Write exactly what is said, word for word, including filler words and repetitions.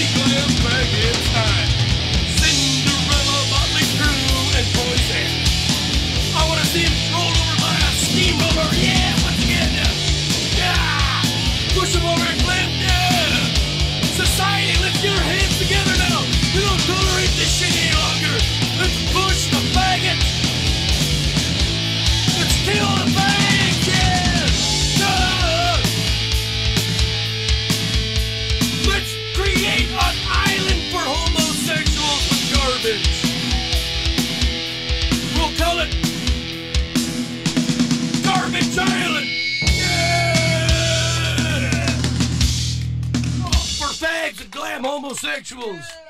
glam faggot time. Cinderella, Motley Crue, and Poison. I wanna see him roll over my steamroller. Yeah, once again. Yeah, push him over and glam. Yeah. Society, lift your hands together now. We don't tolerate this shit any longer. Let's push the faggot. Let's kill the faggot. Yeah. Ah. Let's create an island for homosexuals with garbage. We'll call it Garbage Island. Yeah. Oh, for fags and glam homosexuals.